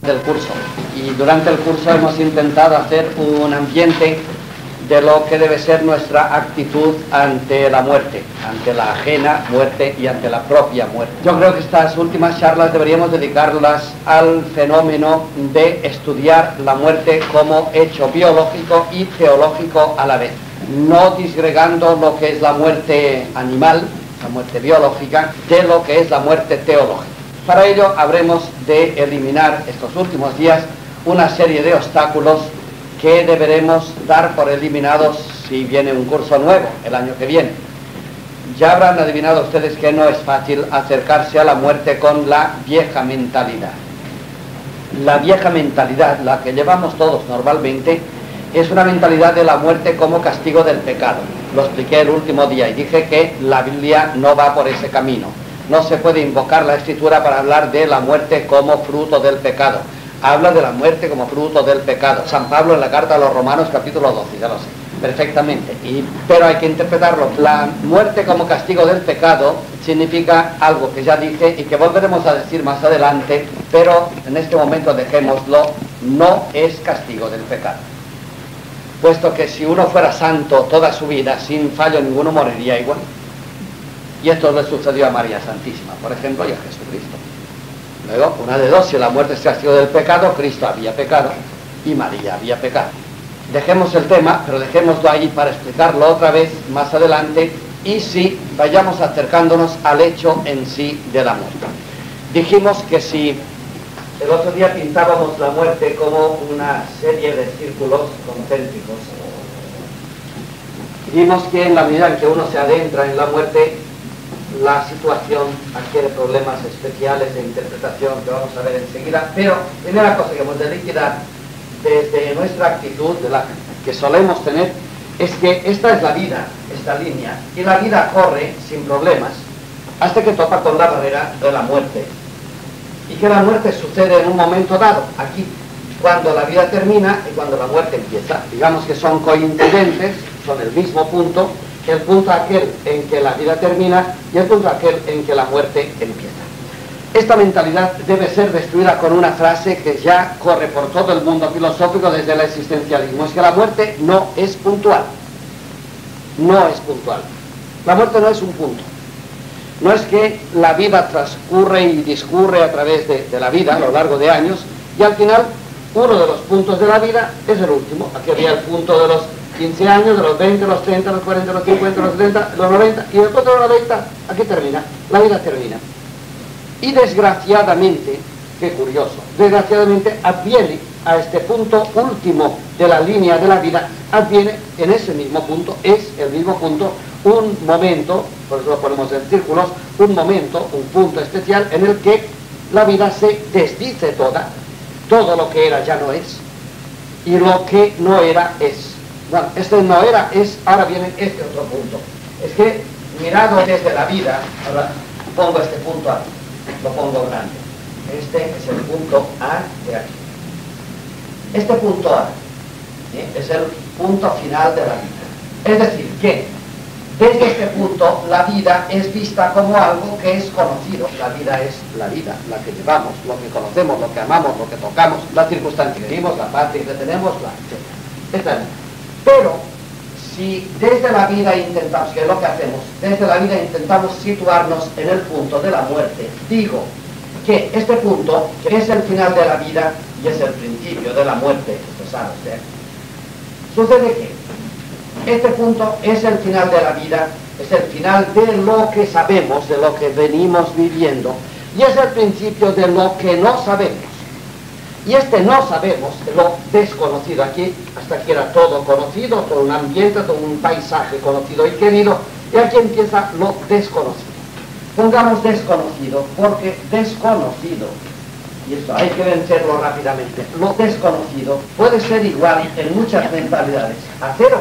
del curso, y durante el curso hemos intentado hacer un ambiente de lo que debe ser nuestra actitud ante la muerte, ante la ajena muerte y ante la propia muerte. Yo creo que estas últimas charlas deberíamos dedicarlas al fenómeno de estudiar la muerte como hecho biológico y teológico a la vez, no disgregando lo que es la muerte animal, la muerte biológica, de lo que es la muerte teológica. Para ello habremos de eliminar estos últimos días una serie de obstáculos que deberemos dar por eliminados si viene un curso nuevo el año que viene. Ya habrán adivinado ustedes que no es fácil acercarse a la muerte con la vieja mentalidad. La vieja mentalidad, la que llevamos todos normalmente, es una mentalidad de la muerte como castigo del pecado. Lo expliqué el último día y dije que la Biblia no va por ese camino. No se puede invocar la Escritura para hablar de la muerte como fruto del pecado. Habla de la muerte como fruto del pecado. San Pablo en la carta a los Romanos capítulo 12, ya lo sé, perfectamente. Pero hay que interpretarlo. La muerte como castigo del pecado significa algo que ya dije y que volveremos a decir más adelante, pero en este momento dejémoslo, no es castigo del pecado. Puesto que si uno fuera santo toda su vida, sin fallo ninguno, moriría igual. Y esto le sucedió a María Santísima, por ejemplo, y a Jesucristo. Luego, una de dos, si la muerte es castigo del pecado, Cristo había pecado y María había pecado. Dejemos el tema, pero dejémoslo ahí para explicarlo otra vez más adelante, y sí, vayamos acercándonos al hecho en sí de la muerte. Dijimos que si el otro día pintábamos la muerte como una serie de círculos concéntricos, vimos que en la medida en que uno se adentra en la muerte, la situación adquiere problemas especiales de interpretación que vamos a ver enseguida, pero primera cosa que hemos de liquidar desde nuestra actitud, de la que solemos tener, es que esta es la vida, esta línea, y la vida corre sin problemas hasta que topa con la barrera de la muerte, y que la muerte sucede en un momento dado, aquí, cuando la vida termina y cuando la muerte empieza. Digamos que son coincidentes, son el mismo punto, el punto aquel en que la vida termina y el punto aquel en que la muerte empieza. Esta mentalidad debe ser destruida con una frase que ya corre por todo el mundo filosófico desde el existencialismo, es que la muerte no es puntual. No es puntual. La muerte no es un punto. No es que la vida transcurre y discurre a través de la vida a lo largo de años y al final uno de los puntos de la vida es el último. Aquí había el punto de los 15 años, de los 20, de los 30, de los 40, de los 50, de los 70, de los 90, y después de los 90, aquí termina, la vida termina. Y desgraciadamente, qué curioso, desgraciadamente adviene a este punto último de la línea de la vida, adviene en ese mismo punto, es el mismo punto, un momento, por eso lo ponemos en círculos, un momento, un punto especial en el que la vida se desdice toda, todo lo que era ya no es, y lo que no era es. Bueno, este no era, es, ahora viene este otro punto. Es que, mirado desde la vida, ahora pongo este punto A, lo pongo grande. Este es el punto A de aquí. Este punto A es el punto final de la vida. Es decir, que desde este punto la vida es vista como algo que es conocido. La vida es la vida, la que llevamos, lo que conocemos, lo que amamos, lo que tocamos, la circunstancia que vivimos, la parte que tenemos, etc. Esta es la vida. Pero si desde la vida intentamos, que es lo que hacemos, desde la vida intentamos situarnos en el punto de la muerte, digo que este punto, que es el final de la vida y es el principio de la muerte, esto sabe usted, sucede que este punto es el final de la vida, es el final de lo que sabemos, de lo que venimos viviendo, y es el principio de lo que no sabemos. Y este no sabemos, lo desconocido, aquí, hasta aquí era todo conocido, todo un ambiente, todo un paisaje conocido y querido, y aquí empieza lo desconocido. Pongamos desconocido, porque desconocido, y esto hay que vencerlo rápidamente, lo desconocido puede ser igual en muchas mentalidades a cero.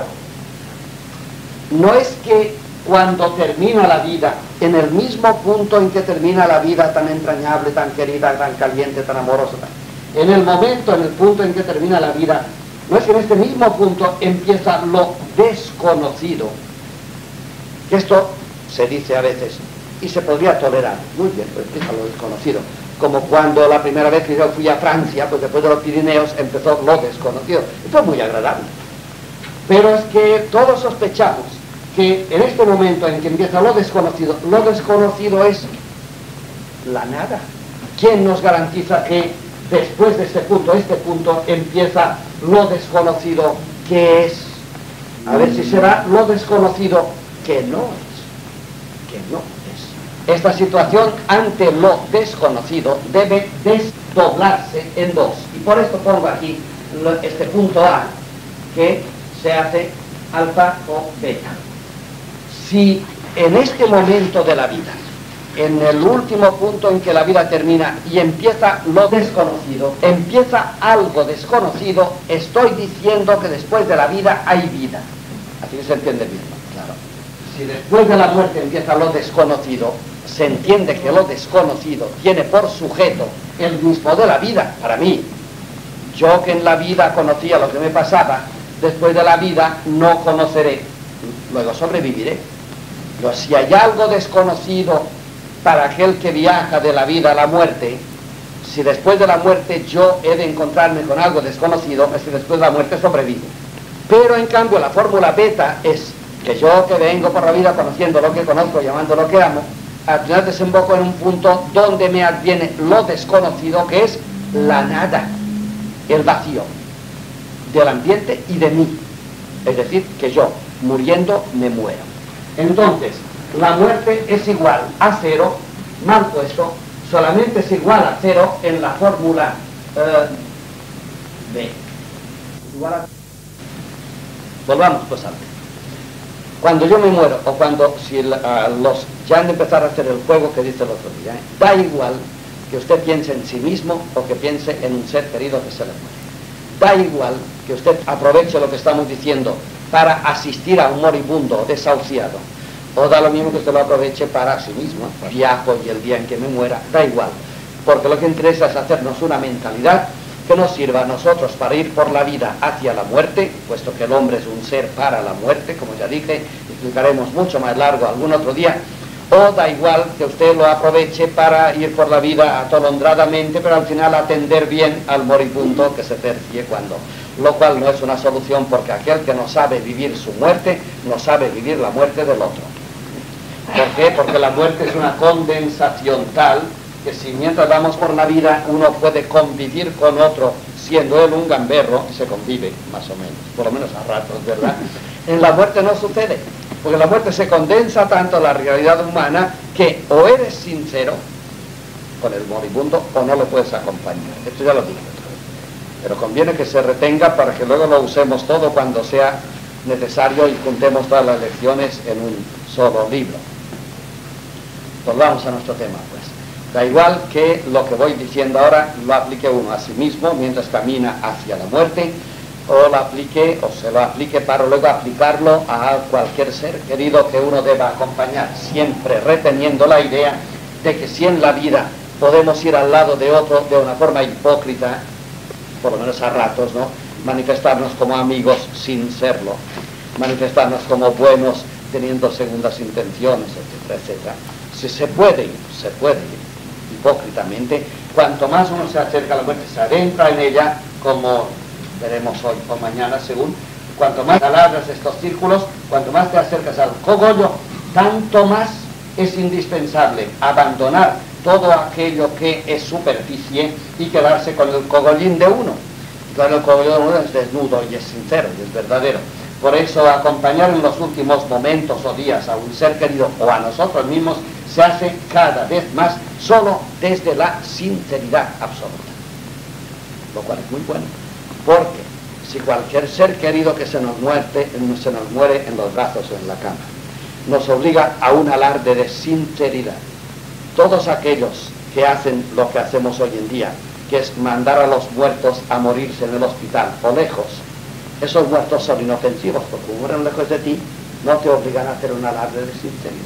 No es que cuando termina la vida, en el mismo punto en que termina la vida tan entrañable, tan querida, tan caliente, tan amorosa, en el momento, en el punto en que termina la vida, no es que en este mismo punto empieza lo desconocido, que esto se dice a veces y se podría tolerar, muy bien, pues empieza lo desconocido, como cuando la primera vez que yo fui a Francia, pues después de los Pirineos empezó lo desconocido, y fue muy agradable. Pero es que todos sospechamos que en este momento en que empieza lo desconocido es la nada. ¿Quién nos garantiza que después de este punto empieza lo desconocido que es? A ver si será lo desconocido que no es. Esta situación ante lo desconocido debe desdoblarse en dos. Y por esto pongo aquí este punto A, que se hace alfa o beta. Si en este momento de la vida, en el último punto en que la vida termina y empieza lo desconocido, empieza algo desconocido, estoy diciendo que después de la vida hay vida. Así que se entiende bien, claro. Si después de la muerte empieza lo desconocido, se entiende que lo desconocido tiene por sujeto el mismo de la vida. Para mí, yo que en la vida conocía lo que me pasaba, después de la vida no conoceré, luego sobreviviré. Pero si hay algo desconocido para aquel que viaja de la vida a la muerte, si después de la muerte yo he de encontrarme con algo desconocido, es que después de la muerte sobrevivo. Pero en cambio la fórmula beta es que yo que vengo por la vida conociendo lo que conozco, llamando lo que amo, al final desemboco en un punto donde me adviene lo desconocido, que es la nada, el vacío del ambiente y de mí. Es decir, que yo, muriendo, me muero. Entonces, la muerte es igual a cero, mal puesto, solamente es igual a cero en la fórmula B. Igual a... Volvamos pues antes. Cuando yo me muero, o cuando, si los ya han de empezar a hacer el juego que dice el otro día, da igual que usted piense en sí mismo o que piense en un ser querido que se le muere. Da igual que usted aproveche lo que estamos diciendo para asistir a un moribundo desahuciado, o da lo mismo que usted lo aproveche para sí mismo, viajo y el día en que me muera, da igual, porque lo que interesa es hacernos una mentalidad que nos sirva a nosotros para ir por la vida hacia la muerte, puesto que el hombre es un ser para la muerte, como ya dije, explicaremos mucho más largo algún otro día, o da igual que usted lo aproveche para ir por la vida atolondradamente, pero al final atender bien al moribundo que se tercie cuando, lo cual no es una solución, porque aquel que no sabe vivir su muerte, no sabe vivir la muerte del otro. ¿Por qué? Porque la muerte es una condensación tal que si mientras vamos por la vida uno puede convivir con otro, siendo él un gamberro, se convive más o menos, por lo menos a ratos, ¿verdad? En la muerte no sucede, porque la muerte se condensa tanto la realidad humana que o eres sincero con el moribundo o no lo puedes acompañar. Esto ya lo dije otra vez. Pero conviene que se retenga para que luego lo usemos todo cuando sea necesario y juntemos todas las lecciones en un solo libro. Volvamos a nuestro tema, pues. Da igual que lo que voy diciendo ahora lo aplique uno a sí mismo mientras camina hacia la muerte, o lo aplique, o se lo aplique para luego aplicarlo a cualquier ser querido que uno deba acompañar, siempre reteniendo la idea de que si en la vida podemos ir al lado de otro de una forma hipócrita, por lo menos a ratos, ¿no? Manifestarnos como amigos sin serlo, manifestarnos como buenos teniendo segundas intenciones, etcétera, etcétera. Si se puede hipócritamente, cuanto más uno se acerca a la muerte, se adentra en ella, como veremos hoy o mañana según, cuanto más alargas estos círculos, cuanto más te acercas al cogollo, tanto más es indispensable abandonar todo aquello que es superficie y quedarse con el cogollín de uno. Y claro, el cogollín de uno es desnudo y es sincero y es verdadero. Por eso acompañar en los últimos momentos o días a un ser querido o a nosotros mismos se hace cada vez más solo desde la sinceridad absoluta, lo cual es muy bueno, porque si cualquier ser querido que se nos muere en los brazos o en la cama nos obliga a un alarde de sinceridad, todos aquellos que hacen lo que hacemos hoy en día, que es mandar a los muertos a morirse en el hospital o lejos, esos muertos son inofensivos porque mueren lejos de ti, no te obligan a hacer un alarde de sinceridad.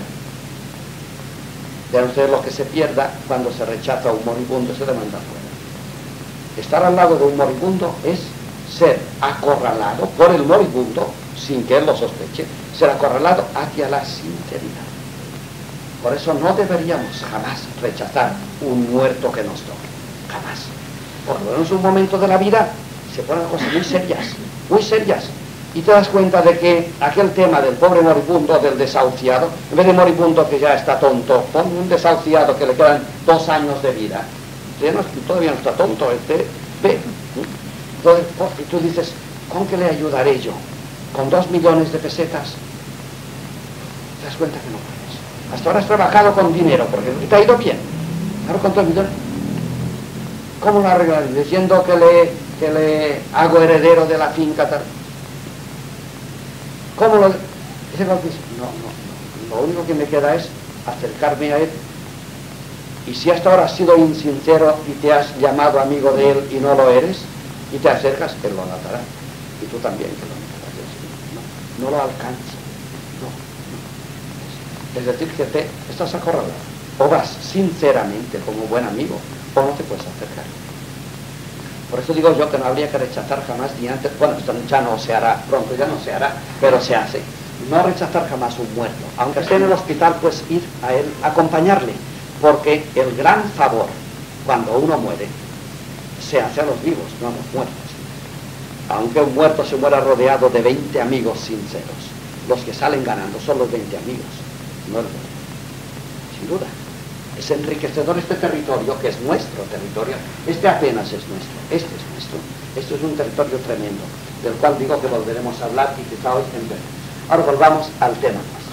Vean ustedes lo que se pierda cuando se rechaza a un moribundo, se le manda fuera. Estar al lado de un moribundo es ser acorralado por el moribundo, sin que él lo sospeche, ser acorralado hacia la sinceridad. Por eso no deberíamos jamás rechazar un muerto que nos toque. Jamás. Por lo menos un momento de la vida se ponen cosas muy serias, muy serias. Y te das cuenta de que aquel tema del pobre moribundo, del desahuciado, en vez de moribundo que ya está tonto, pon un desahuciado que le quedan 2 años de vida. Todavía no está tonto, ve. Entonces, y tú dices, ¿con qué le ayudaré yo? ¿Con 2 millones de pesetas? Te das cuenta que no puedes. Hasta ahora has trabajado con dinero, porque te ha ido bien. Ahora con 2 millones. ¿Cómo lo arreglaré? Diciendo que le hago heredero de la finca tal. ¿Cómo lo...? Dice, no. Lo único que me queda es acercarme a él. Y si hasta ahora has sido insincero y te has llamado amigo de él y no lo eres, y te acercas, él lo notará. Y tú también que lo notarás. No lo alcanza. No. Es decir, que estás acorralado. O vas sinceramente como buen amigo, o no te puedes acercar. Por eso digo yo que no habría que rechazar jamás ni antes, bueno, esto ya no se hará, pronto ya no se hará, pero se hace. No rechazar jamás un muerto. Aunque esté en el hospital, pues ir a él, acompañarle. Porque el gran favor, cuando uno muere, se hace a los vivos, no a los muertos. Aunque un muerto se muera rodeado de 20 amigos sinceros, los que salen ganando son los 20 amigos, no el muerto. Sin duda. Es enriquecedor este territorio, que es nuestro territorio. Este apenas es nuestro, este es nuestro. Esto es un territorio tremendo, del cual digo que volveremos a hablar y quizá hoy en breve. Ahora volvamos al tema nuestro.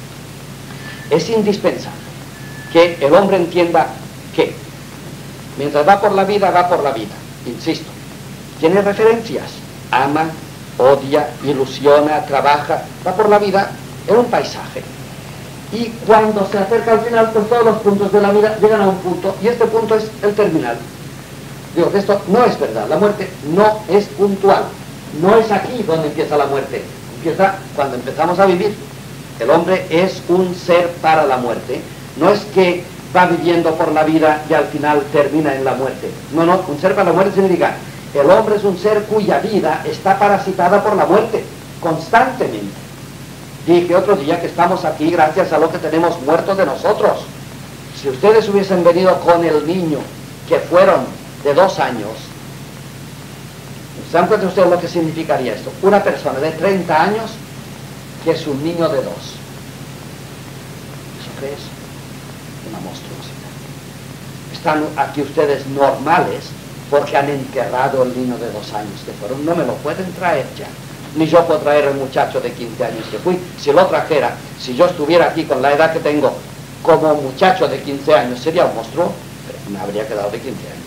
Es indispensable que el hombre entienda que mientras va por la vida, insisto. Tiene referencias, ama, odia, ilusiona, trabaja, va por la vida en un paisaje. Y cuando se acerca al final, pues todos los puntos de la vida llegan a un punto, y este punto es el terminal. Digo, esto no es verdad, la muerte no es puntual, no es aquí donde empieza la muerte, empieza cuando empezamos a vivir. El hombre es un ser para la muerte, no es que va viviendo por la vida y al final termina en la muerte. No, un ser para la muerte significa, el hombre es un ser cuya vida está parasitada por la muerte, constantemente. Dije otro día que estamos aquí gracias a lo que tenemos muerto de nosotros. Si ustedes hubiesen venido con el niño que fueron de 2 años, ¿se dan cuenta ustedes lo que significaría esto? Una persona de 30 años que es un niño de 2. ¿Eso qué es? Una monstruosidad. Están aquí ustedes normales porque han enterrado el niño de 2 años que fueron. No me lo pueden traer ya. Ni yo puedo traer el muchacho de 15 años que fui. Si lo trajera, si yo estuviera aquí con la edad que tengo, como muchacho de 15 años, sería un monstruo, pero me habría quedado de 15 años.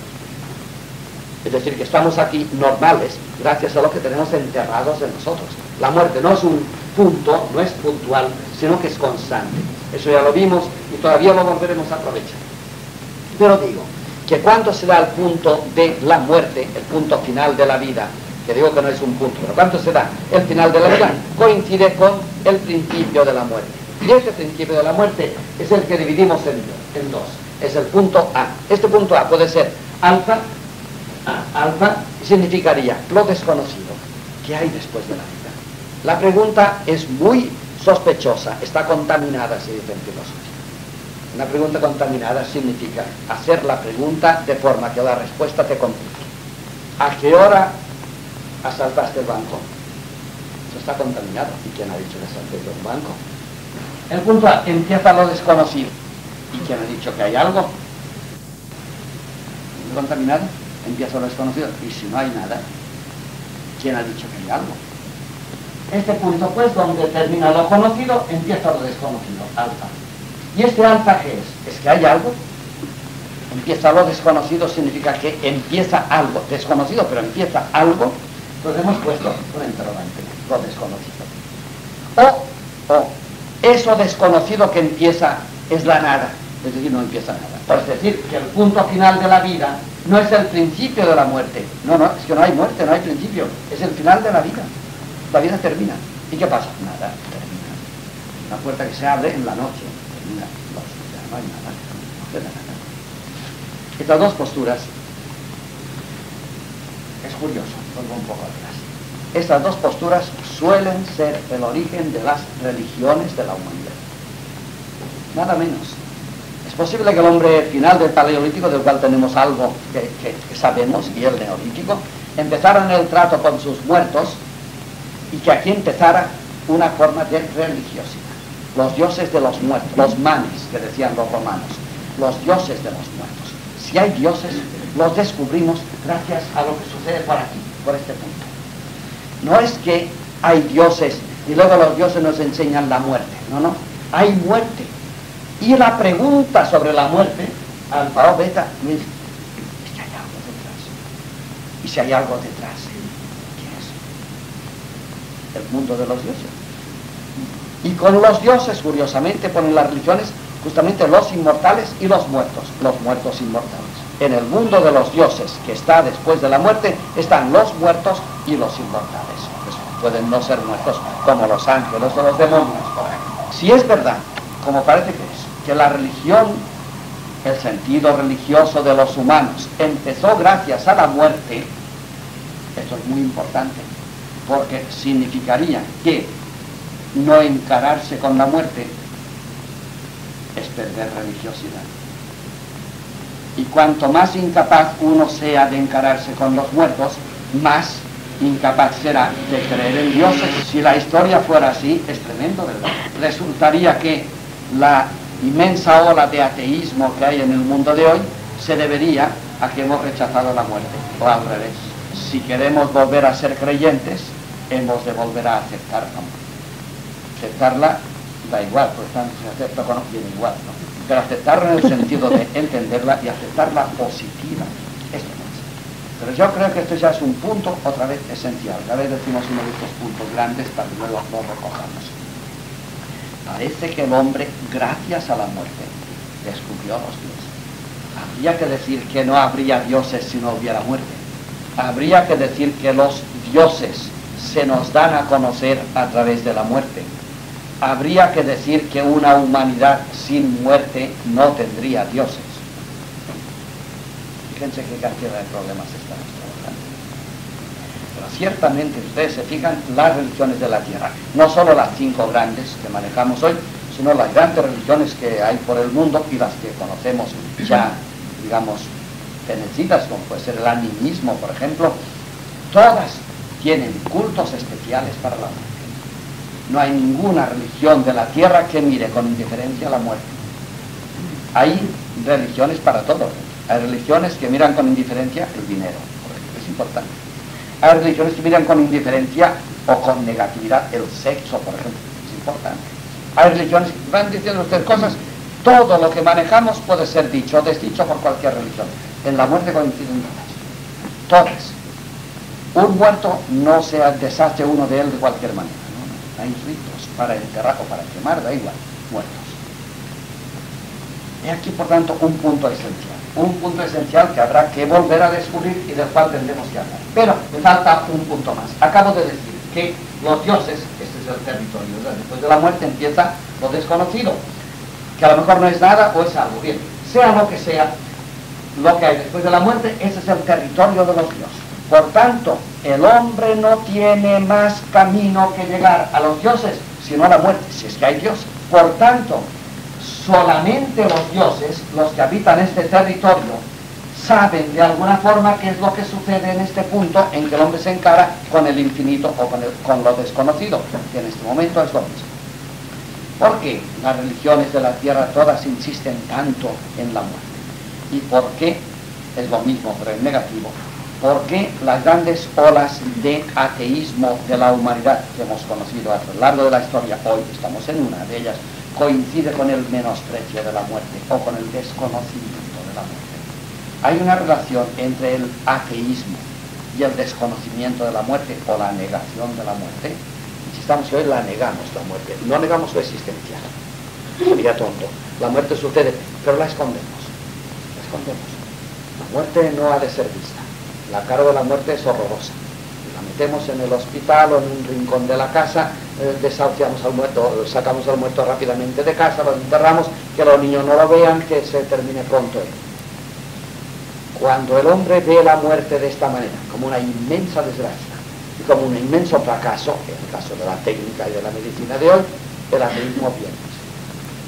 Es decir, que estamos aquí normales gracias a lo que tenemos enterrados en nosotros. La muerte no es un punto, no es puntual, sino que es constante. Eso ya lo vimos y todavía lo volveremos a aprovechar. Pero digo, que cuando se da el punto de la muerte, el punto final de la vida, que digo que no es un punto, pero cuando se da el final de la vida, coincide con el principio de la muerte. Y este principio de la muerte es el que dividimos en dos. Es el punto A. Este punto A puede ser alfa. Alfa significaría lo desconocido. ¿Qué hay después de la vida? La pregunta es muy sospechosa, está contaminada, se dice en filosofía. Una pregunta contaminada significa hacer la pregunta de forma que la respuesta te complique. ¿A qué hora asaltaste el banco? Eso está contaminado. ¿Y quién ha dicho que asalté un banco? El punto A, empieza lo desconocido. ¿Y quién ha dicho que hay algo? ¿Contaminado? Empieza lo desconocido. Y si no hay nada, ¿quién ha dicho que hay algo? Este punto, pues, donde termina lo conocido, empieza lo desconocido, alfa. ¿Y este alfa qué es? ¿Es que hay algo? Empieza lo desconocido significa que empieza algo, desconocido, pero empieza algo. Entonces hemos puesto un interrogante, lo desconocido. O eso desconocido que empieza es la nada, es decir, no empieza nada. Es decir, que el punto final de la vida no es el principio de la muerte. No, es que no hay muerte, no hay principio, es el final de la vida. La vida termina. ¿Y qué pasa? Nada, termina. Una puerta que se abre en la noche, termina, no hay nada, no queda nada. Estas dos posturas, es curioso, vuelvo un poco atrás. Estas dos posturas suelen ser el origen de las religiones de la humanidad. nada menos. Es posible que el hombre final del Paleolítico, del cual tenemos algo que sabemos, y el Neolítico, empezara en el trato con sus muertos y que aquí empezara una forma de religiosidad. Los dioses de los muertos, los manes, que decían los romanos, los dioses de los muertos. Si hay dioses, los descubrimos gracias a lo que sucede por aquí, por este punto. No es que hay dioses y luego los dioses nos enseñan la muerte, no, hay muerte. Y la pregunta sobre la muerte, alfa o beta, es que hay algo detrás. Y si hay algo detrás, ¿qué es? El mundo de los dioses. Y con los dioses, curiosamente, ponen las religiones justamente los inmortales y los muertos inmortales. En el mundo de los dioses, que está después de la muerte, están los muertos y los inmortales. Pues pueden no ser muertos como los ángeles o los demonios, por ejemplo. Si es verdad, como parece que es, que la religión, el sentido religioso de los humanos, empezó gracias a la muerte, esto es muy importante, porque significaría que no encararse con la muerte es perder religiosidad. Y cuanto más incapaz uno sea de encararse con los muertos, más incapaz será de creer en dioses. Si la historia fuera así, es tremendo, ¿verdad? Resultaría que la inmensa ola de ateísmo que hay en el mundo de hoy se debería a que hemos rechazado la muerte, o al revés. Si queremos volver a ser creyentes, hemos de volver a aceptar la muerte. Aceptarla da igual, por tanto se acepta o no, viene igual, ¿no? Pero aceptarla en el sentido de entenderla y aceptarla positiva, esto no es. Pero yo creo que esto ya es un punto, otra vez, esencial. A vez decimos uno de estos puntos grandes para que luego lo recojamos. Parece que el hombre, gracias a la muerte, descubrió los dioses. Habría que decir que no habría dioses si no hubiera muerte. Habría que decir que los dioses se nos dan a conocer a través de la muerte. Habría que decir que una humanidad sin muerte no tendría dioses. Fíjense qué cantidad de problemas estamos trabajando. Pero ciertamente, ustedes se fijan, las religiones de la tierra, no solo las 5 grandes que manejamos hoy, sino las grandes religiones que hay por el mundo y las que conocemos ya, digamos, fenecidas, como puede ser el animismo, por ejemplo, todas tienen cultos especiales para la muerte. No hay ninguna religión de la tierra que mire con indiferencia a la muerte. Hay religiones para todo. Hay religiones que miran con indiferencia el dinero, es importante. Hay religiones que miran con indiferencia o con negatividad el sexo, por ejemplo, es importante. Hay religiones que van diciendo ustedes cosas, todo lo que manejamos puede ser dicho o desdicho por cualquier religión. En la muerte coinciden todas. Un muerto no se deshace uno de él de cualquier manera. Hay ritos para enterrar o para quemar, da igual, muertos. Y aquí, por tanto, un punto esencial que habrá que volver a descubrir y del cual tendremos que hablar. Pero me falta un punto más. Acabo de decir que los dioses, este es el territorio, ¿verdad? Después de la muerte empieza lo desconocido, que a lo mejor no es nada o es algo. Bien, sea lo que sea, lo que hay después de la muerte, ese es el territorio de los dioses. Por tanto, el hombre no tiene más camino que llegar a los dioses, sino a la muerte, si es que hay dioses. Por tanto, solamente los dioses, los que habitan este territorio, saben de alguna forma qué es lo que sucede en este punto en que el hombre se encara con el infinito o con lo desconocido, que en este momento es lo mismo. ¿Por qué las religiones de la tierra todas insisten tanto en la muerte? ¿Y por qué es lo mismo, pero en negativo? ¿Por qué las grandes olas de ateísmo de la humanidad que hemos conocido a lo largo de la historia, hoy estamos en una de ellas, coincide con el menosprecio de la muerte o con el desconocimiento de la muerte? Hay una relación entre el ateísmo y el desconocimiento de la muerte o la negación de la muerte. Insistamos que hoy la negamos, la muerte, no negamos su existencia. Sería tonto. La muerte sucede, pero la escondemos. La escondemos. La muerte no ha de ser vista. La cara de la muerte es horrorosa. La metemos en el hospital o en un rincón de la casa, desahuciamos al muerto, sacamos al muerto rápidamente de casa, lo enterramos, que los niños no lo vean, que se termine pronto él. Cuando el hombre ve la muerte de esta manera, como una inmensa desgracia y como un inmenso fracaso, en el caso de la técnica y de la medicina de hoy, el ateísmo pierde.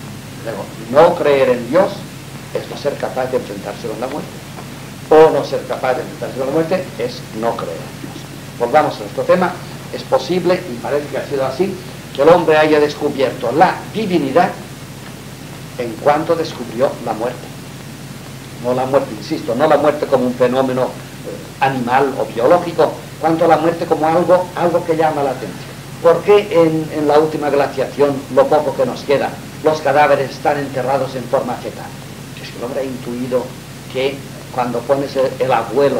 Luego, no creer en Dios es no ser capaz de enfrentarse con la muerte. O no ser capaz de enfrentarse con la muerte es no creer en Dios. Volvamos a nuestro tema. Es posible, y parece que ha sido así, que el hombre haya descubierto la divinidad en cuanto descubrió la muerte. No la muerte, insisto, no la muerte como un fenómeno animal o biológico, cuanto la muerte como algo que llama la atención. ¿Por qué en la última glaciación, lo poco que nos queda, los cadáveres están enterrados en forma fetal? Es que el hombre ha intuido que cuando pones el abuelo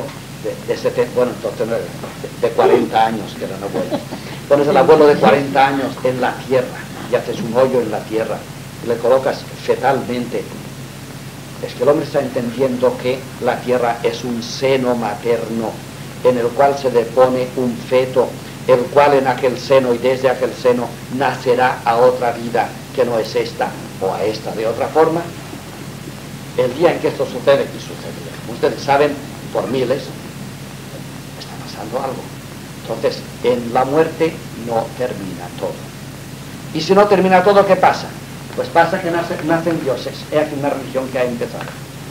de 40 años, que eran abuelos, pones el abuelo de 40 años en la tierra y haces un hoyo en la tierra y le colocas fetalmente, es que el hombre está entendiendo que la tierra es un seno materno en el cual se depone un feto, el cual en aquel seno y desde aquel seno nacerá a otra vida que no es esta o a esta de otra forma. El día en que esto sucede, y sucederá, ustedes saben, por miles, está pasando algo. Entonces, en la muerte no termina todo. Y si no termina todo, ¿qué pasa? Pues pasa que nacen dioses. Es aquí una religión que ha empezado.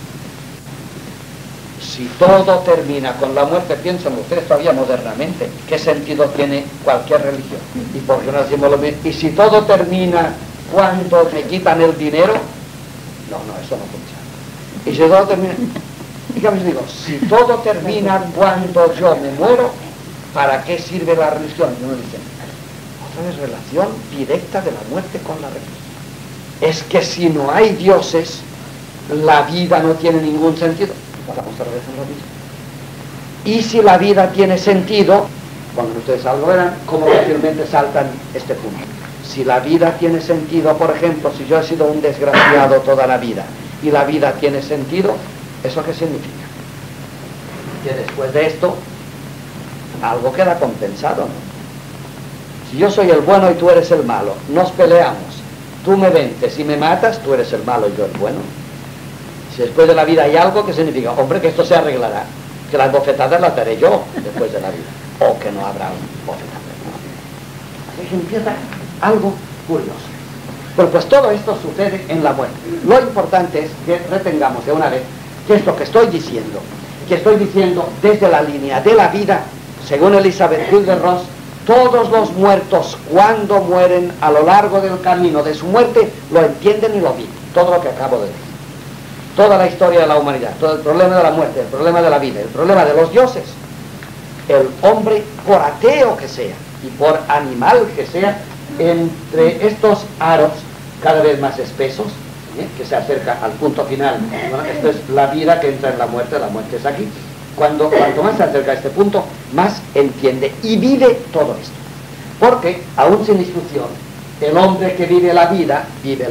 Si todo termina con la muerte, piensen ustedes todavía modernamente, ¿qué sentido tiene cualquier religión? ¿Y por qué no decimos lo mismo? ¿Y si todo termina cuando me quitan el dinero? No, eso no funciona. ¿Y si todo termina? Dígame, digo, si todo termina cuando yo me muero, ¿para qué sirve la religión? Y uno dice, otra vez relación directa de la muerte con la religión. Es que si no hay dioses, la vida no tiene ningún sentido. Vamos a regresar lo mismo. Y si la vida tiene sentido, cuando ustedes algo verán, cómo fácilmente saltan este punto. Si la vida tiene sentido, por ejemplo, si yo he sido un desgraciado toda la vida, y la vida tiene sentido, ¿eso qué significa? Que después de esto, algo queda compensado, ¿no? Si yo soy el bueno y tú eres el malo, nos peleamos, tú me vences y me matas, tú eres el malo y yo el bueno. Si después de la vida hay algo, ¿qué significa? Hombre, que esto se arreglará, que las bofetadas las daré yo después de la vida, o que no habrá bofetadas. Así que empieza algo curioso. Bueno, pues todo esto sucede en la muerte. Lo importante es que retengamos de una vez que esto que estoy diciendo desde la línea de la vida, según Elizabeth Kübler-Ross, todos los muertos cuando mueren a lo largo del camino de su muerte lo entienden y lo viven. Todo lo que acabo de decir. Toda la historia de la humanidad, todo el problema de la muerte, el problema de la vida, el problema de los dioses, el hombre, por ateo que sea y por animal que sea, entre estos aros cada vez más espesos, que se acerca al punto final. Bueno, esto es la vida que entra en la muerte es aquí. Cuanto más se acerca a este punto, más entiende y vive todo esto. Porque, aún sin instrucción, el hombre que vive la vida,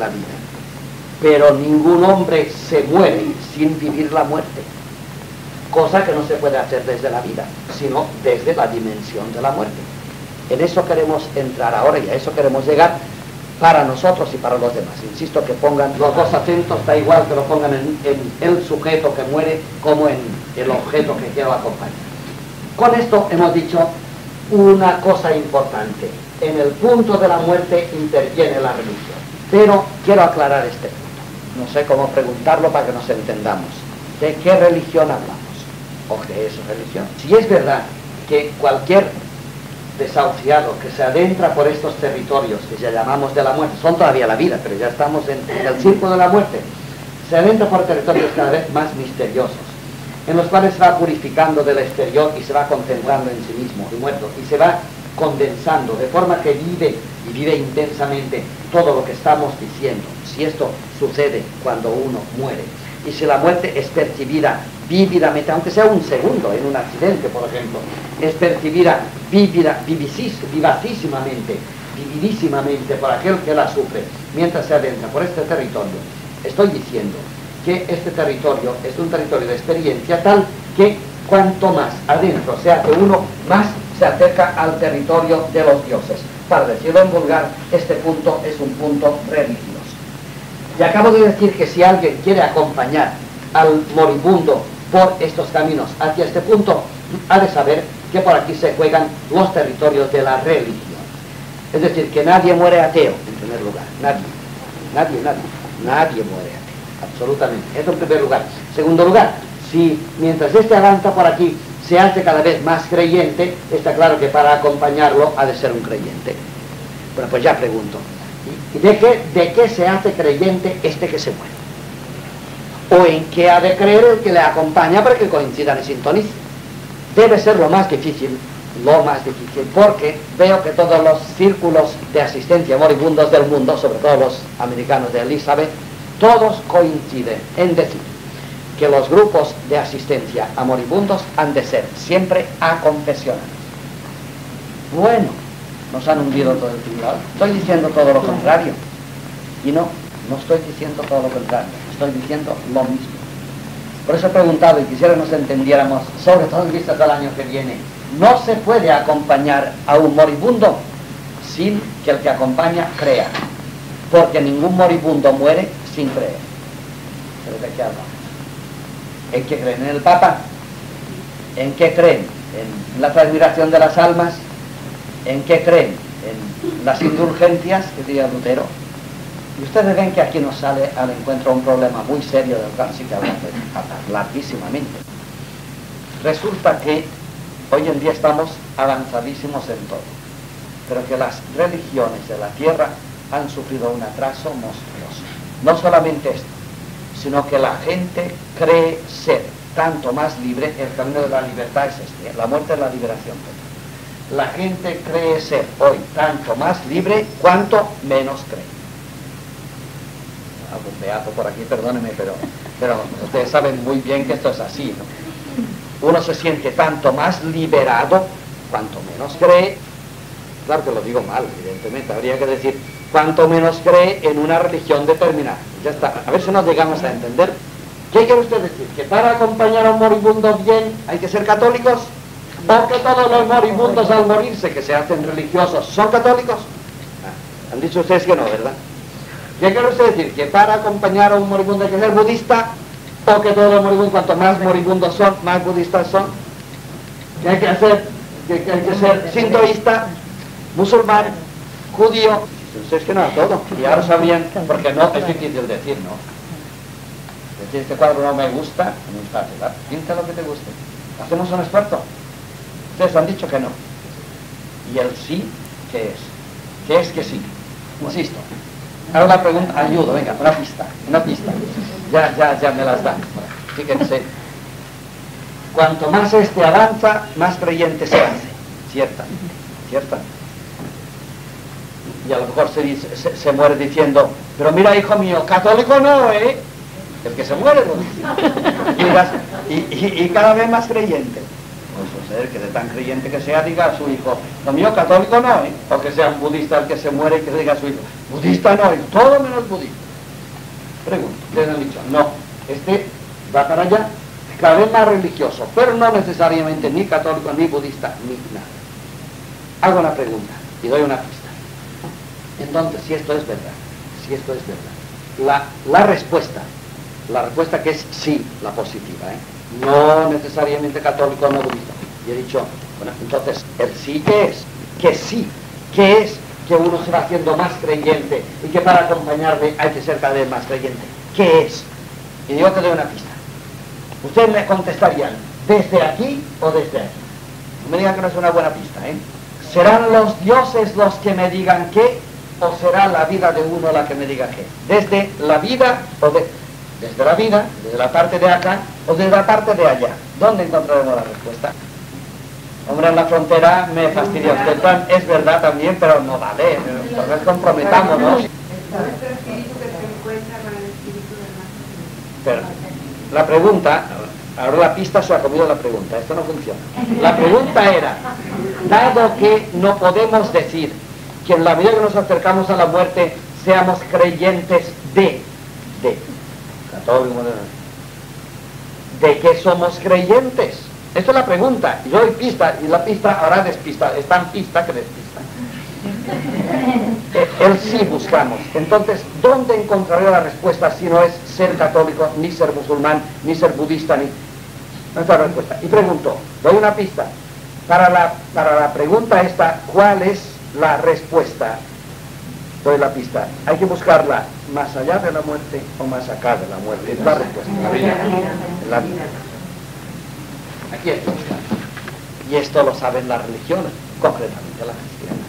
pero ningún hombre se muere sin vivir la muerte, cosa que no se puede hacer desde la vida, sino desde la dimensión de la muerte. En eso queremos entrar ahora y a eso queremos llegar para nosotros y para los demás. Insisto que pongan los dos acentos, da igual que lo pongan en el sujeto que muere como en el objeto que quiero acompañar. Con esto hemos dicho una cosa importante. En el punto de la muerte interviene la religión. Pero quiero aclarar este punto. No sé cómo preguntarlo para que nos entendamos. ¿De qué religión hablamos? ¿O qué es religión? Si es verdad que cualquier desahuciado que se adentra por estos territorios que ya llamamos de la muerte, son todavía la vida, pero ya estamos en el círculo de la muerte, se adentra por territorios cada vez más misteriosos, en los cuales se va purificando del exterior y se va concentrando en sí mismo y muerto, y se va condensando, de forma que vive intensamente todo lo que estamos diciendo. Si esto sucede cuando uno muere, y si la muerte es percibida vívidamente, aunque sea un segundo en un accidente, por ejemplo, es percibida vividísimamente por aquel que la sufre, mientras se adentra por este territorio, estoy diciendo que este territorio es un territorio de experiencia tal que cuanto más adentro se hace uno, más se acerca al territorio de los dioses. Para decirlo en vulgar, este punto es un punto religioso. Y acabo de decir que si alguien quiere acompañar al moribundo por estos caminos hacia este punto, ha de saber que por aquí se juegan los territorios de la religión. Es decir, que nadie muere ateo, en primer lugar. Nadie. Nadie muere aquí, absolutamente. Eso en primer lugar. Segundo lugar, si mientras este avanza por aquí se hace cada vez más creyente, está claro que para acompañarlo ha de ser un creyente. Bueno, pues ya pregunto, ¿y de qué se hace creyente este que se muere? ¿O en qué ha de creer el que le acompaña para que coincidan y sintonicen? Debe ser lo más difícil, porque veo que todos los círculos de asistencia moribundos del mundo, sobre todo los americanos de Elizabeth, todos coinciden en decir que los grupos de asistencia a moribundos han de ser siempre aconfesionales. Bueno, nos han hundido todo el tribunal. Estoy diciendo todo lo contrario. Y no estoy diciendo todo lo contrario, estoy diciendo lo mismo. Por eso he preguntado y quisiera que nos entendiéramos, sobre todo en vistas al año que viene. No se puede acompañar a un moribundo sin que el que acompaña crea, porque ningún moribundo muere sin creer. ¿Pero de qué hablamos? ¿En qué creen? ¿En el Papa? ¿En qué creen? ¿En la transmigración de las almas? ¿En qué creen? ¿En las indulgencias, que diría Lutero? Y ustedes ven que aquí nos sale al encuentro un problema muy serio del cual sí que hablamos larguísimamente. Resulta que hoy en día estamos avanzadísimos en todo, pero que las religiones de la tierra han sufrido un atraso monstruoso. No solamente esto, sino que la gente cree ser tanto más libre. El camino de la libertad es este, la muerte es la liberación. La gente cree ser hoy tanto más libre cuanto menos cree. Algún beato por aquí, perdónenme, pero ustedes saben muy bien que esto es así, ¿no? Uno se siente tanto más liberado cuanto menos cree. Claro que lo digo mal, evidentemente, habría que decir cuanto menos cree en una religión determinada. Ya está, a ver si nos llegamos a entender. ¿Qué quiere usted decir? ¿Que para acompañar a un moribundo bien hay que ser católicos? ¿O que todos los moribundos al morirse que se hacen religiosos son católicos? Han dicho ustedes que no, ¿verdad? ¿Qué quiere usted decir? ¿Que para acompañar a un moribundo hay que ser budista? ¿O que todos los moribundos, cuanto más moribundos son, más budistas son? ¿Que hay que hacer, que hay que ser sintoísta, musulmán, judío? Ustedes que no a todo. Y ahora sabrían, porque no, es difícil decir, ¿no? Decir este cuadro no me gusta, muy fácil, ¿verdad? Pinta lo que te guste. Hacemos un esfuerzo. Ustedes han dicho que no. ¿Y el sí qué es? ¿Qué es que sí? Insisto. Ahora la pregunta, ayudo, venga, una pista. Ya me las dan. Fíjense. Cuanto más este avanza, más creyente se hace. Cierta. Y a lo mejor se muere diciendo, pero mira, hijo mío, católico no, ¿eh? El que se muere, ¿no? Y cada vez más creyente. Puede suceder que de tan creyente que sea, diga a su hijo, lo mío, católico no, ¿eh? O que sea un budista el que se muere y que diga a su hijo, budista no, todo menos budista. Pregunto, ustedes han dicho, no, este va para allá, cada vez más religioso, pero no necesariamente ni católico, ni budista, ni nada. Hago una pregunta y doy una pista. Entonces, si esto es verdad, la respuesta que es sí, la positiva, no necesariamente católico, no budista. Y he dicho, bueno, entonces, el sí que es, que es que uno se va haciendo más creyente y que para acompañarle hay que ser cada vez más creyente. ¿Qué es? Y yo te doy una pista. Ustedes me contestarían, ¿desde aquí o desde aquí? No me digan que no es una buena pista, ¿eh? ¿Serán los dioses los que me digan qué? ¿O será la vida de uno la que me diga qué? ¿Desde la vida o desde la vida, desde la parte de acá o desde la parte de allá? ¿Dónde encontraremos la respuesta? Hombre, en la frontera me fastidia usted. Es verdad también, pero no vale. Entonces comprometámonos. Pero la pregunta, ahora la pista se ha comido la pregunta, esto no funciona. La pregunta era, dado que no podemos decir que en la medida que nos acercamos a la muerte seamos creyentes de qué somos creyentes. Esta es la pregunta, y yo doy pista, y la pista ahora despista, es tan pista que despista. El sí buscamos. Entonces, ¿dónde encontraré la respuesta si no es ser católico, ni ser musulmán, ni ser budista, ni... No es la respuesta. Y pregunto, doy una pista. Para la pregunta esta, ¿cuál es la respuesta doy la pista. Hay que buscarla más allá de la muerte o más acá de la muerte. La respuesta, la vida. La vida. Aquí hay que buscar. Y esto lo saben las religiones, concretamente la cristiana.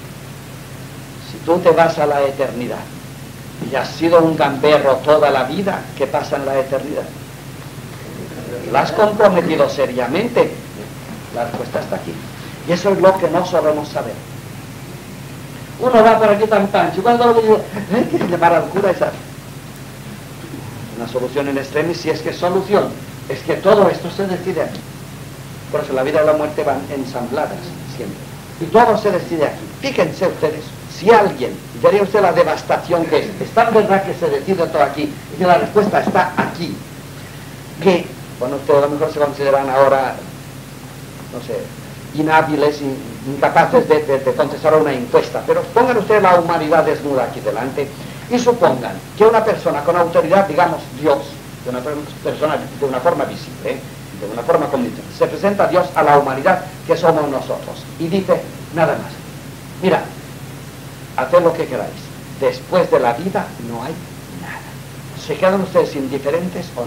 Si tú te vas a la eternidad y has sido un gamberro toda la vida, ¿qué pasa en la eternidad? ¿La has comprometido seriamente? La respuesta está aquí. Y eso es lo que no solemos saber. Uno va por aquí tan pancho, cuando lo dice, hay que llamar al cura esa. Una solución en extremis, si es que es solución, es que todo esto se decide aquí. Por eso la vida y la muerte van ensambladas siempre. Y todo se decide aquí. Fíjense ustedes, si alguien, vería usted la devastación que es tan verdad que se decide todo aquí, y que la respuesta está aquí, que, bueno, ustedes a lo mejor se consideran ahora, no sé, inhábiles, incapaces de contestar a una encuesta, pero pongan ustedes la humanidad desnuda aquí delante y supongan que una persona con autoridad, digamos Dios, de una persona de una forma visible, de una forma comunitaria, se presenta a Dios a la humanidad que somos nosotros y dice nada más: mira, haced lo que queráis, después de la vida no hay nada. ¿Se quedan ustedes indiferentes o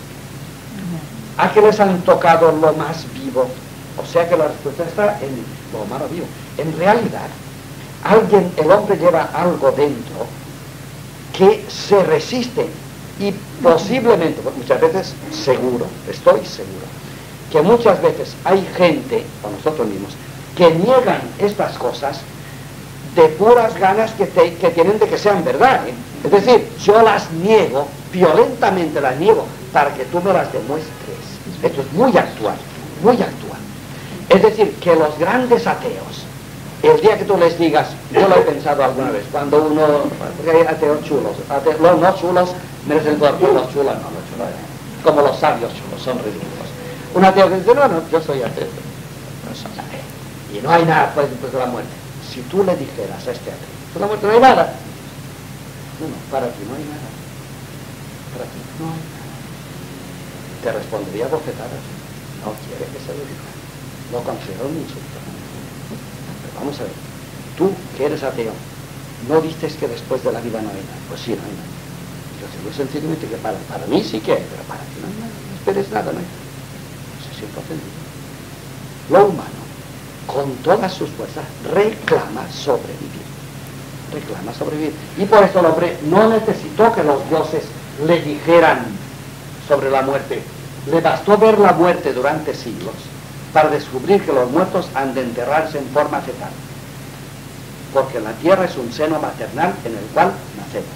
no? ¿A qué les han tocado lo más vivo? O sea que la respuesta está en lo más vivo. En realidad, el hombre lleva algo dentro que se resiste y posiblemente, muchas veces, seguro, estoy seguro, que muchas veces hay gente, o nosotros mismos, que niegan estas cosas de puras ganas que tienen de que sean verdad, ¿eh? Es decir, yo las niego, violentamente las niego, para que tú me las demuestres. Esto es muy actual, muy actual. Es decir, que los grandes ateos, el día que tú les digas, yo lo he pensado alguna vez, cuando uno, porque hay ateos chulos, los no chulos merecen todo, los chulos no, los chulos, como los sabios chulos, son ridículos. Un ateo que dice, no, yo soy ateo, no soy ateo, y no hay nada después de la muerte. Si tú le dijeras a este ateo, después de la muerte no hay nada, no, para ti no hay nada, para ti no hay nada, te respondería bofetadas, no quiere que se lo diga. Lo considero un insulto. Pero vamos a ver, tú que eres ateo, ¿no dices que después de la vida no hay nada? Pues sí, no hay nada. Yo digo sencillamente que para mí sí que hay, pero para ti no hay nada. No esperes nada, no hay nada. Se siente ofendido. Lo humano, con todas sus fuerzas, reclama sobrevivir. Reclama sobrevivir. Y por eso el hombre no necesitó que los dioses le dijeran sobre la muerte. Le bastó ver la muerte durante siglos para descubrir que los muertos han de enterrarse en forma fetal, porque la tierra es un seno maternal en el cual nacemos.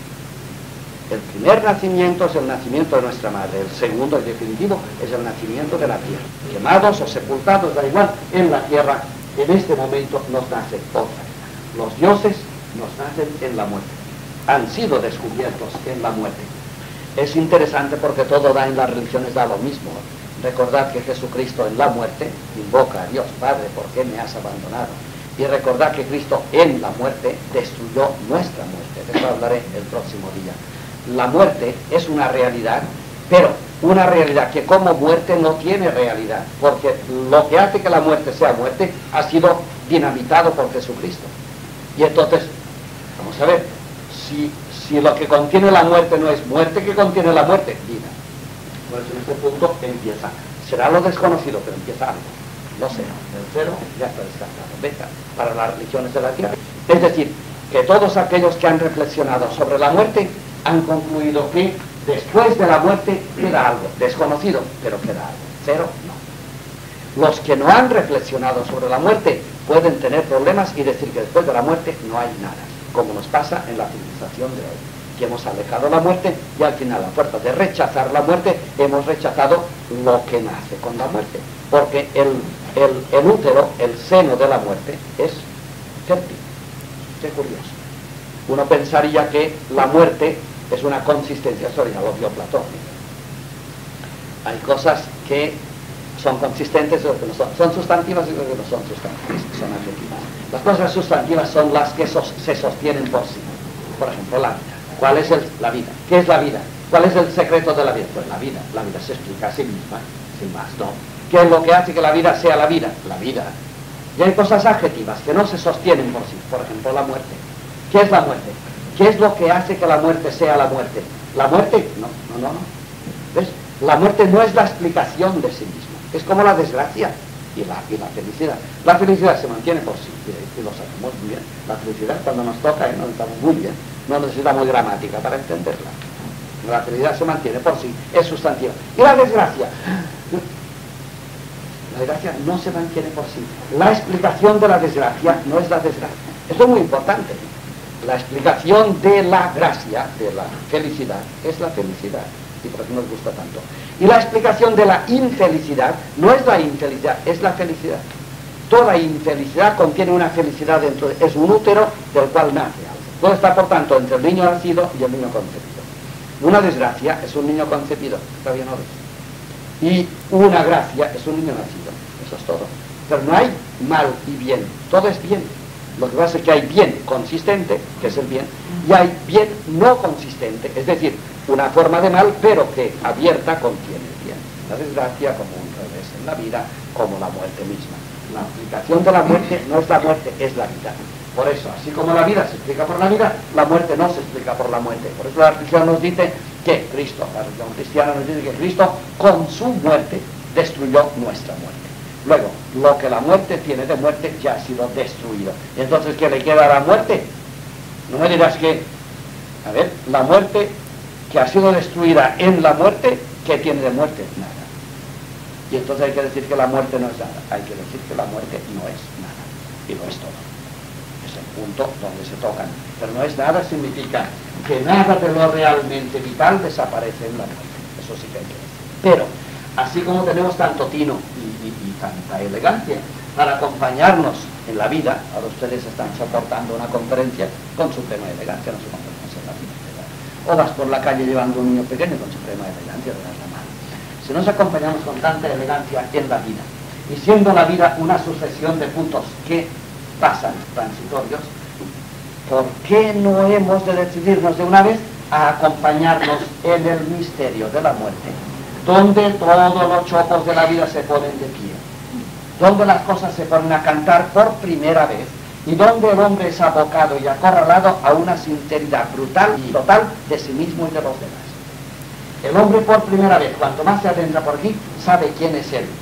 El primer nacimiento es el nacimiento de nuestra madre, el segundo y definitivo es el nacimiento de la tierra. Quemados o sepultados, da igual, en la tierra, en este momento nos nace otra. Los dioses nos nacen en la muerte, han sido descubiertos en la muerte. Es interesante porque todo da en las religiones, da lo mismo. Recordad que Jesucristo en la muerte invoca a Dios, Padre, ¿por qué me has abandonado? Y recordad que Cristo en la muerte destruyó nuestra muerte. De eso hablaré el próximo día. La muerte es una realidad, pero una realidad que como muerte no tiene realidad, porque lo que hace que la muerte sea muerte ha sido dinamitado por Jesucristo. Y entonces, vamos a ver, si lo que contiene la muerte no es muerte, ¿qué contiene la muerte? Vida. Por eso en este punto empieza, será lo desconocido, pero empieza algo, no sé, el cero ya está descartado, beta, para las religiones de la tierra. Es decir, que todos aquellos que han reflexionado sobre la muerte han concluido que después de la muerte queda algo, desconocido, pero queda algo, cero no. Los que no han reflexionado sobre la muerte pueden tener problemas y decir que después de la muerte no hay nada, como nos pasa en la civilización de hoy, que hemos alejado la muerte y al final, a fuerza de rechazar la muerte, hemos rechazado lo que nace con la muerte, porque el útero, el seno de la muerte es fértil. Qué curioso. Uno pensaría que la muerte es una consistencia, eso ya lo vio Platón. Hay cosas que son consistentes y otras que no son. Son sustantivas y otras que no son sustantivas, son adjetivas. Las cosas sustantivas son las que se sostienen por sí. Por ejemplo, la vida. ¿Cuál es la vida? ¿Qué es la vida? ¿Cuál es el secreto de la vida? Pues la vida se explica a sí misma, sin más, ¿no? ¿Qué es lo que hace que la vida sea la vida? La vida. Y hay cosas adjetivas que no se sostienen por sí, por ejemplo la muerte. ¿Qué es la muerte? ¿Qué es lo que hace que la muerte sea la muerte? La muerte, no. ¿Ves? La muerte no es la explicación de sí misma, es como la desgracia y la felicidad. La felicidad se mantiene por sí, y lo sabemos muy bien. La felicidad cuando nos toca, nos estamos muy bien, no necesitamos gramática para entenderla. La felicidad se mantiene por sí, es sustantiva. Y la desgracia no se mantiene por sí. La explicación de la desgracia no es la desgracia. Esto es muy importante. La explicación de la gracia, de la felicidad, es la felicidad. Y por eso nos gusta tanto. Y la explicación de la infelicidad no es la infelicidad, es la felicidad. Toda infelicidad contiene una felicidad dentro, es un útero del cual nace algo. Todo está, por tanto, entre el niño nacido y el niño concebido. Una desgracia es un niño concebido, todavía no lo es. Y una gracia es un niño nacido, eso es todo. Pero no hay mal y bien, todo es bien. Lo que pasa es que hay bien consistente, que es el bien, y hay bien no consistente, es decir, una forma de mal, pero que abierta contiene el bien. La desgracia como un revés en la vida, como la muerte misma. La aplicación de la muerte no es la muerte, es la vida. Por eso, así como la vida se explica por la vida, la muerte no se explica por la muerte. Por eso la religión nos dice que Cristo, la religión cristiana nos dice que Cristo con su muerte destruyó nuestra muerte. Luego, lo que la muerte tiene de muerte ya ha sido destruido. Y entonces, ¿qué le queda a la muerte? No me dirás que, a ver, la muerte que ha sido destruida en la muerte, ¿qué tiene de muerte? Nada. Y entonces hay que decir que la muerte no es nada. Hay que decir que la muerte no es nada. Y lo es todo. Es el punto donde se tocan. Pero no es nada significa que nada de lo realmente vital desaparece en la muerte. Eso sí que hay que decir. Pero, así como tenemos tanto tino y tanta elegancia para acompañarnos en la vida, ahora ustedes están soportando una conferencia con suprema elegancia, no se conferencia en la vida. O vas por la calle llevando un niño pequeño con suprema elegancia, le das la mano. Si nos acompañamos con tanta elegancia en la vida, y siendo la vida una sucesión de puntos que pasan transitorios, ¿por qué no hemos de decidirnos de una vez a acompañarnos en el misterio de la muerte, donde todos los chopos de la vida se ponen de pie, donde las cosas se ponen a cantar por primera vez, y donde el hombre es abocado y acorralado a una sinceridad brutal y total de sí mismo y de los demás? El hombre por primera vez, cuanto más se adentra por aquí, sabe quién es él,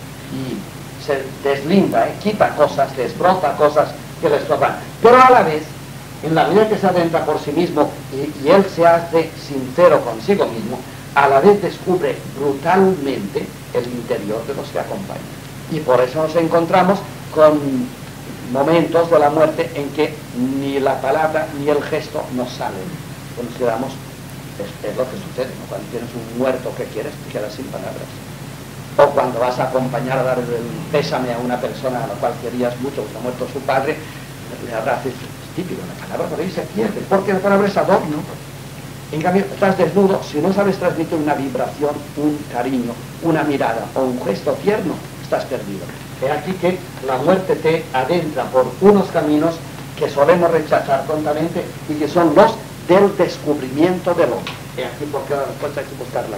y se deslinda, quita cosas, desbrota cosas que le estorban. Pero a la vez, en la medida que se adentra por sí mismo y él se hace sincero consigo mismo, a la vez descubre brutalmente el interior de los que acompañan. Y por eso nos encontramos con momentos de la muerte en que ni la palabra ni el gesto nos salen. Consideramos, es lo que sucede, ¿no? Cuando tienes un muerto que quieres, te quedas sin palabras. O cuando vas a acompañar a dar el pésame a una persona a la cual querías mucho, que ha muerto su padre, le abraces, es típico, la palabra por ahí se pierde, porque la palabra es adorno. En cambio, estás desnudo, si no sabes transmitir una vibración, un cariño, una mirada o un gesto tierno, estás perdido. He aquí que la muerte te adentra por unos caminos que solemos rechazar tontamente y que son los del descubrimiento del hombre. He aquí porque la respuesta hay que buscarla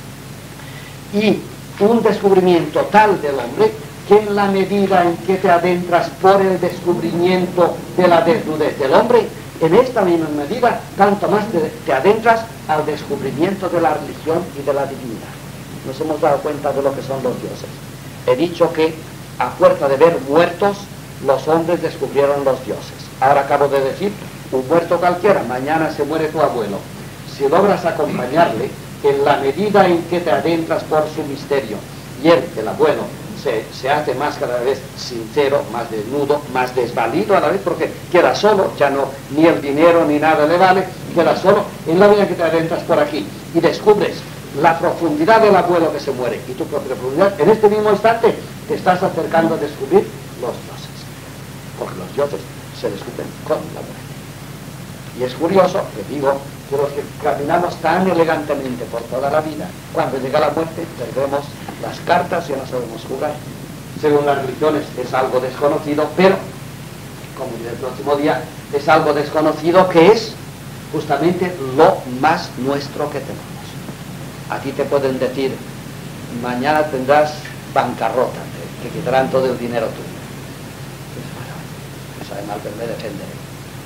aquí. Y un descubrimiento tal del hombre que en la medida en que te adentras por el descubrimiento de la desnudez del hombre, en esta misma medida, tanto más te adentras al descubrimiento de la religión y de la divinidad. Nos hemos dado cuenta de lo que son los dioses. He dicho que a fuerza de ver muertos, los hombres descubrieron los dioses. Ahora acabo de decir, un muerto cualquiera, mañana se muere tu abuelo. Si logras acompañarle, en la medida en que te adentras por su misterio, y él, el abuelo, se hace más cada vez sincero, más desnudo, más desvalido a la vez, porque queda solo, ya no, ni el dinero ni nada le vale, queda solo, en la medida que te adentras por aquí y descubres la profundidad del abuelo que se muere y tu propia profundidad, en este mismo instante te estás acercando a descubrir los dioses, porque los dioses se descubren con la muerte. Y es curioso, te digo, que los que caminamos tan elegantemente por toda la vida, cuando llega la muerte, perdemos las cartas y ya no sabemos jugar. Según las religiones es algo desconocido, pero, como diré el próximo día, es algo desconocido que es justamente lo más nuestro que tenemos. A ti te pueden decir, mañana tendrás bancarrota, te quitarán todo el dinero tuyo. Pues bueno, sabe mal, pero me defenderé.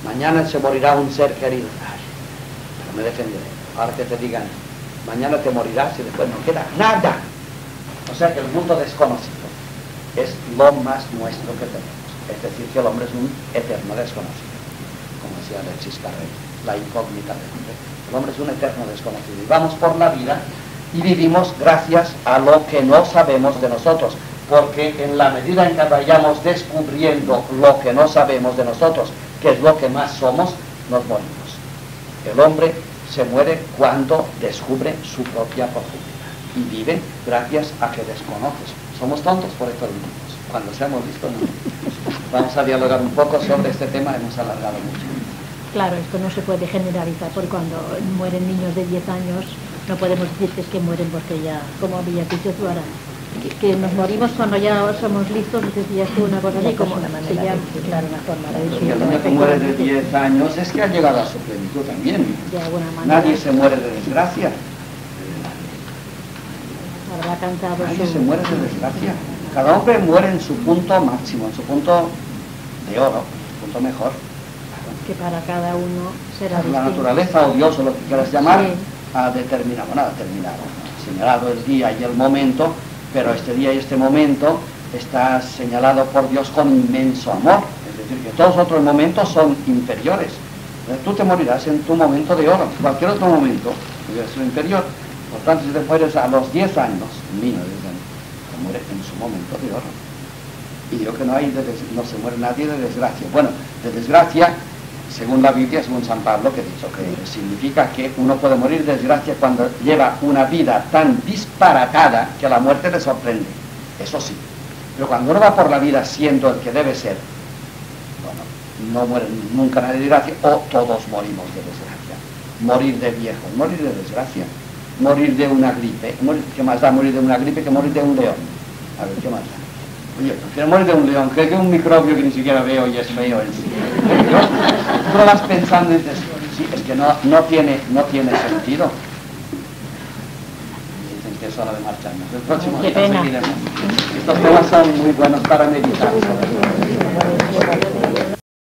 mañana se morirá un ser querido. Ay, pero me defenderé. Ahora que te digan, mañana te morirás y después no queda nada. O sea que el mundo desconocido es lo más nuestro que tenemos. Es decir, que el hombre es un eterno desconocido, como decía Alexis Carrel, la incógnita del hombre. El hombre es un eterno desconocido y vamos por la vida y vivimos gracias a lo que no sabemos de nosotros, porque en la medida en que vayamos descubriendo lo que no sabemos de nosotros, que es lo que más somos, nos morimos. El hombre se muere cuando descubre su propia profundidad y vive gracias a que desconoces. Somos tontos, por esto vivimos. Cuando seamos listos, no. Vamos a dialogar un poco sobre este tema, hemos alargado mucho. Claro, esto no se puede generalizar, porque cuando mueren niños de 10 años no podemos decir que es que mueren porque ya, como había dicho tú ahora, que nos morimos cuando ya somos listos, y decías tú una cosa así como una manera, claro, una forma de decir. El niño que muere de 10 años es que ha llegado a su plenitud también. De alguna manera. Nadie se muere de desgracia. Habrá cantado Nadie se muere de desgracia. Cada hombre muere en su punto máximo, en su punto de oro, en su punto mejor. Que para cada uno será La distinto. naturaleza o Dios o lo que quieras llamar, Sí. ha determinado, señalado el día y el momento, pero este día y este momento está señalado por Dios con inmenso amor. Es decir, que todos los otros momentos son inferiores. Tú te morirás en tu momento de oro, cualquier otro momento debe ser inferior. Por tanto, si te mueres a los 10 años, niño de 10 años, te mueres en su momento de oro. Y digo que no se muere nadie de desgracia. Bueno, de desgracia, según la Biblia, según San Pablo, que he dicho que significa que uno puede morir de desgracia cuando lleva una vida tan disparatada que la muerte le sorprende. Eso sí. Pero cuando uno va por la vida siendo el que debe ser, bueno, no muere nunca nadie de desgracia, o todos morimos de desgracia. Morir de viejo, morir de desgracia. Morir de una gripe. ¿Qué más da morir de una gripe que morir de un león? A ver, ¿qué más da? Oye, prefiero morir de un león que un microbio que ni siquiera veo y es feo en sí. Tú lo vas pensando y dices, sí, es que no tiene sentido. Dicen que es hora de marcharnos. El próximo día seguiremos. Estos temas son muy buenos para meditar.